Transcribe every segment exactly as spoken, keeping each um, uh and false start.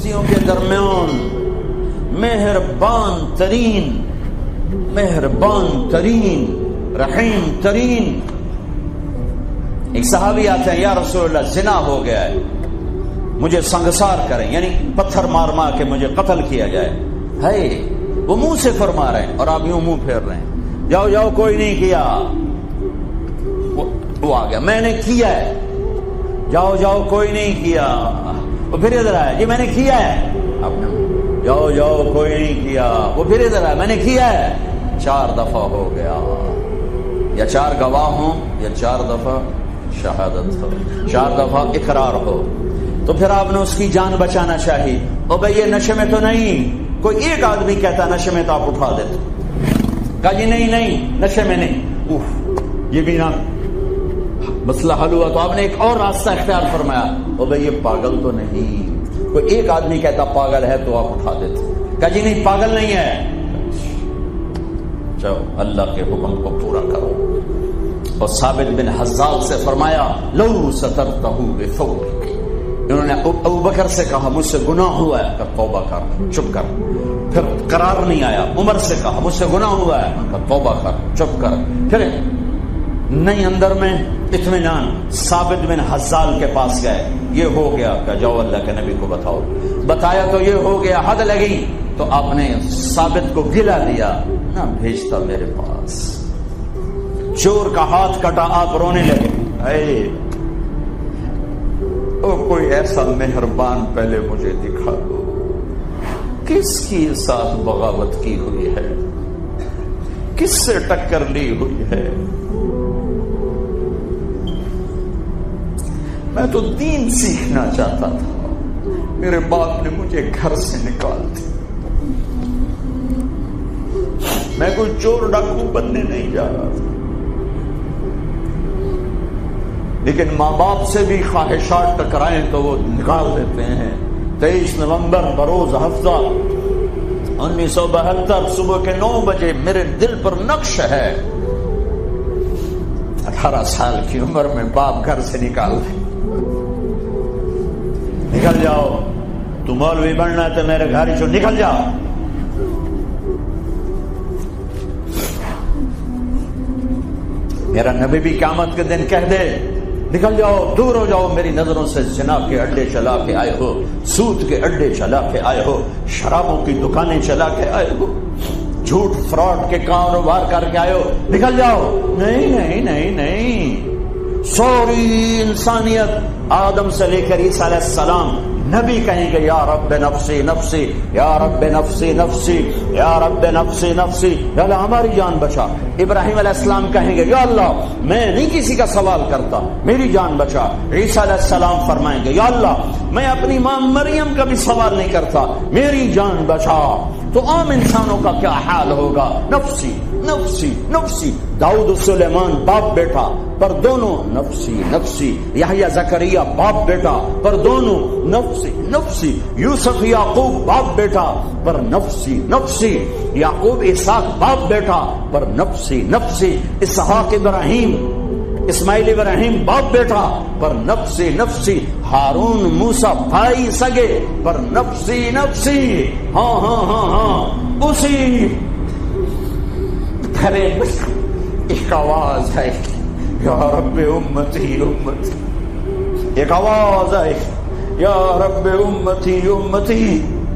کشتیوں کے درمیان مہربان ترین مہربان ترین رحیم ترین ایک صحابی آتے ہیں، یا رسول اللہ زنا ہو گیا ہے، مجھے سنگسار کریں، یعنی پتھر مار مار کے مجھے قتل کیا جائے. ہے وہ منہ سے فرما رہے ہیں اور آپ یوں منہ پھیر رہے ہیں، جاؤ جاؤ کوئی نہیں کیا. وہ آ گیا، میں نے کیا ہے. جاؤ جاؤ کوئی نہیں کیا. وہ پھر ادھر آیا، جی میں نے کیا ہے. آپ نے جاؤ جاؤ کوئی نہیں کیا. وہ پھر ادھر آیا، میں نے کیا ہے. چار دفعہ ہو گیا. یا چار گواہ ہوں یا چار دفعہ شہادت ہو، چار دفعہ اقرار ہو. تو پھر آپ نے اس کی جان بچانا چاہیے. او بھائی یہ نشے میں تو نہیں. کوئی ایک آدمی کہتا نشے میں تو آپ اٹھا دیتے. کہا جی نہیں نہیں نشے میں نہیں. اوف، یہ بھی نہ مسئلہ حل ہوا. تو آپ نے ایک اور راستہ اختیار فرمایا. او بھائی یہ پاگل تو نہیں. کوئی ایک آدمی کہتا پاگل ہے تو آپ اٹھا دیتے. کہا جی نہیں پاگل نہیں ہے. چلو اللہ کے حکم کو پورا کرو. اور ثابت بن حزال سے فرمایا لو سترتہ بثوبک. انہوں نے ابو بکر سے کہا مجھ سے گناہ ہوا ہے، کہ توبہ کر، چپ کر. پھر قرار نہیں آیا. عمر سے کہا مجھ سے گناہ ہوا ہے، کہ توبہ کر، چپ کر. پھر نہیں اندر میں اطمینان. ثابت بن حزال کے پاس گئے، یہ ہو گیا، کہ جاؤ اللہ کے نبی کو بتاؤ. بتایا تو یہ ہو گیا، حد لگی. تو آپ نے ثابت کو گلا دیا، نہ بھیجتا میرے پاس. چور کا ہاتھ کٹا، آپ رونے لگے. اے او کوئی ایسا مہربان پہلے مجھے دکھا دو، کس کی ساتھ بغاوت کی ہوئی ہے، کس سے ٹکر لی ہوئی ہے. میں تو دین سیکھنا چاہتا تھا، میرے باپ نے مجھے گھر سے نکال دیا. میں کوئی چور ڈاکو بننے نہیں جا رہا تھا، لیکن ماں باپ سے بھی خواہشات ٹکرائیں تو وہ نکال دیتے ہیں. تیئیس نومبر بروز ہفتہ انیس سو بہتر صبح کے نو بجے میرے دل پر نقش ہے. اٹھارہ سال کی عمر میں باپ گھر سے نکال دے. نکل جاؤ، تو مولوی بننا ہے تو میرے گھر ہی چھوڑ نکل جاؤ. میرا نبی بھی قیامت کے دن کہہ دے نکل جاؤ، دور ہو جاؤ میری نظروں سے. زنا کے اڈے چلا کے آئے ہو، سود کے اڈے چلا کے آئے ہو، شرابوں کی دکانیں چلا کے آئے ہو، جھوٹ فراڈ کے کاروبار کر کے آئے ہو، نکل جاؤ. نہیں نہیں نہیں نہیں. سوری انسانیت آدم سے لے کر عیسیٰ علیہ السلام نبی کہیں گے یا رب نفسی نفسی، یا رب نفسی نفسی، یا رب نفسی نفسی، یا اللہ ہماری جان بچا. ابراہیم علیہ السلام کہیں گے یا اللہ میں نہیں کسی کا سوال کرتا، میری جان بچا. عیسیٰ علیہ السلام فرمائیں گے یا اللہ میں اپنی ماں مریم کا بھی سوال نہیں کرتا، میری جان بچا. تو عام انسانوں کا کیا حال ہوگا؟ نفسی نفسی نفسی. داؤد سلیمان باپ بیٹا پر دونوں نفسی نفسی. یحییٰ زکریا باپ بیٹا پر دونوں نفسی نفسی. یوسف یعقوب باپ بیٹا پر نفسی نفسی. یعقوب اسحاق باپ بیٹا پر نفسی نفسی. اسحاق ابراہیم اسماعیل ابراہیم باپ بیٹا پر نفسی نفسی. ہارون موسیٰ بھائی سگے پر نفسی نفسی. ہاں ہاں ہاں ہاں اسی گھرے ایک آواز ہے یا رب امتی امتی. ایک آواز ہے یا رب امتی امتی.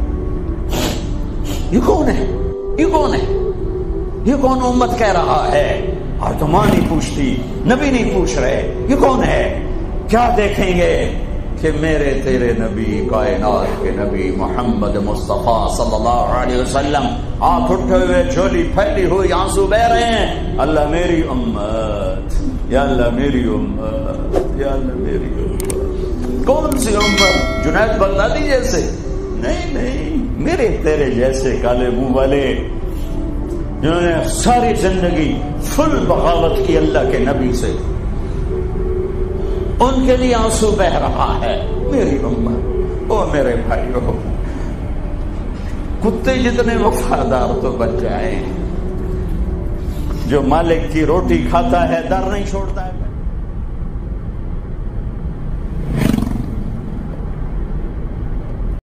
یہ کون ہے؟ یہ کون ہے؟ یہ کون امت کہہ رہا ہے؟ اور تو ماں نہیں پوچھتی، نبی نہیں پوچھ رہے یہ کون ہے. کیا دیکھیں گے کہ میرے تیرے نبی، کائنات کے نبی محمد مصطفیٰ صلی اللہ علیہ وسلم ہاتھ اٹھے ہوئے، جھولی پھیلی ہوئی، آنسو بہ رہے ہیں. اللہ میری امت، یا اللہ میری امت، یا اللہ میری امت. کون سی امت؟ جنید بغدادی جیسے؟ نہیں نہیں، میرے تیرے جیسے کالے منہ والے جنہوں نے ساری زندگی فل بغاوت کی اللہ کے نبی سے، ان کے لیے آنسو بہ رہا ہے. میری امت، او میرے بھائیو، کتے جتنے وفادار تو بچ جائیں. جو مالک کی روٹی کھاتا ہے در نہیں چھوڑتا ہے.